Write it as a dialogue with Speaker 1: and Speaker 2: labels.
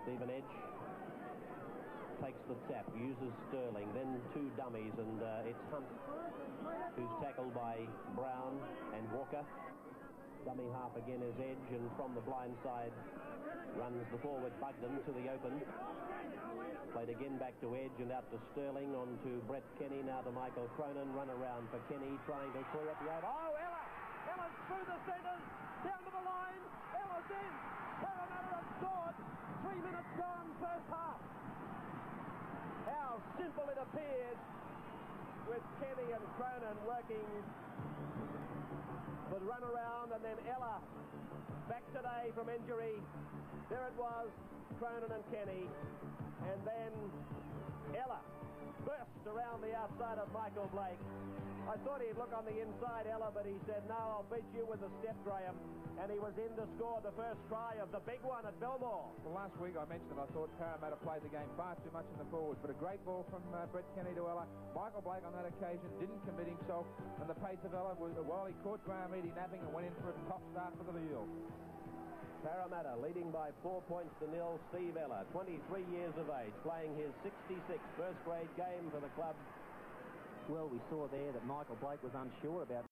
Speaker 1: Stephen Edge takes the tap, uses Sterling, then two dummies, and it's Hunt who's tackled by Brown and Walker. Dummy half again is Edge, and from the blind side runs the forward Bugden to the open. Played again back to Edge and out to Sterling, on to Brett Kenny, now to Michael Cronin. Run around for Kenny, trying to clear up the over. Oh, Ella! Ella's through the centres, down to the line. Ella's in. Parramatta have scored. 3 minutes gone, first half. How simple it appeared with Kenny and Cronin working the run around, and then Ella back today from injury. There it was, Cronin and Kenny. And then Ella burst around the outside of Michael Blake. I thought he'd look on the inside, Ella, but he said, no, I'll beat you with the step, Graham. And he was in to score the first try of the big one at Belmore.
Speaker 2: Well, last week I mentioned that I thought Parramatta played the game far too much in the forwards, but a great ball from Brett Kenny to Ella. Michael Blake on that occasion didn't commit himself, and the pace of Ella was, while he caught Graham Eady napping and went in for a top start for the Eels.
Speaker 1: Parramatta leading by 4 points to nil. Steve Ella, 23 years of age, playing his 66th first grade game for the club.
Speaker 3: Well, we saw there that Michael Blake was unsure about